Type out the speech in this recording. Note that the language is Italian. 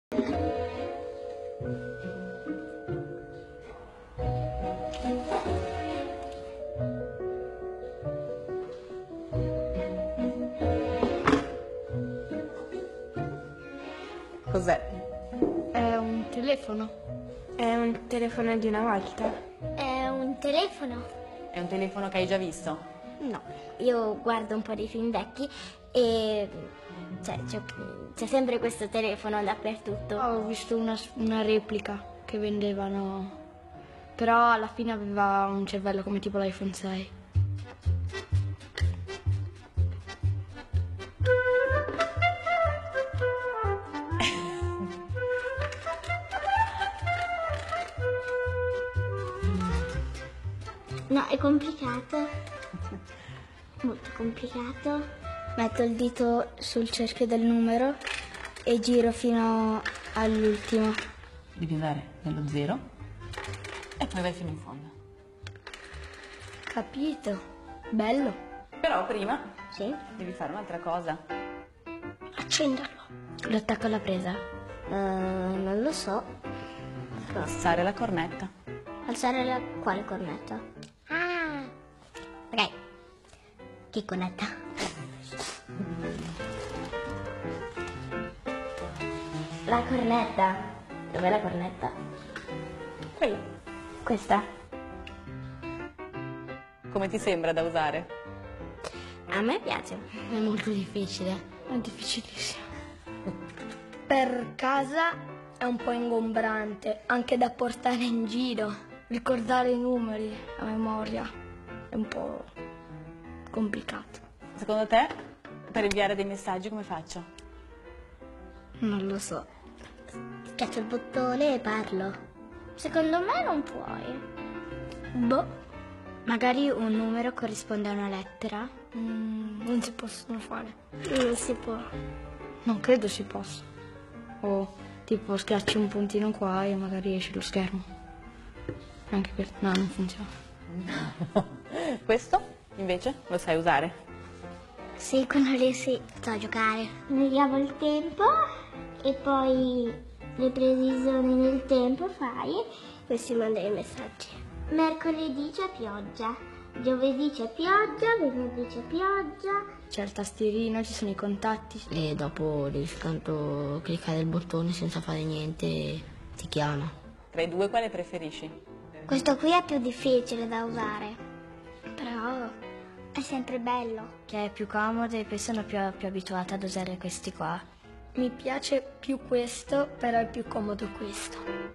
Cos'è? È un telefono. È un telefono di una volta? È un telefono? È un telefono che hai già visto? No, io guardo un po' di film vecchi e c'è sempre questo telefono dappertutto. Ho visto una replica che vendevano, però alla fine aveva un cervello come tipo l'iPhone 6. No, è complicato. Molto complicato. Metto il dito sul cerchio del numero e giro fino all'ultimo. Devi andare nello 0 e poi vai fino in fondo. Capito? Bello. Però prima Sì? devi fare un'altra cosa. Accenderlo. Lo attacco alla presa. Non lo so. Passare la cornetta. Alzare la quale cornetta? Ah! Ok. Che cornetta? La cornetta. Dov'è la cornetta? Quella. Questa. Come ti sembra da usare? A me piace. È molto difficile. È difficilissimo. Per casa è un po' ingombrante, anche da portare in giro. Ricordare i numeri a memoria è un po' complicato. Secondo te, per inviare dei messaggi come faccio? Non lo so. Schiaccio il bottone e parlo. Secondo me non puoi. Boh. Magari un numero corrisponde a una lettera? Non si possono fare. Non si può. Non credo si possa. O tipo schiacci un puntino qua e magari esce lo schermo. Anche questo. No, non funziona. Questo, invece, lo sai usare? Sì, quello lì sì. So giocare. Vediamo il tempo e poi le previsioni del tempo fai. Poi si manda i messaggi. Mercoledì c'è pioggia. Giovedì c'è pioggia. Venerdì c'è pioggia. C'è il tastierino, ci sono i contatti. E dopo devi soltanto cliccare il bottone senza fare niente, ti chiama. Tra i due quale preferisci? Questo qui è più difficile da usare. Però è sempre bello. Che è più comodo e poi sono più abituata ad usare questi qua. Mi piace più questo, però è più comodo questo.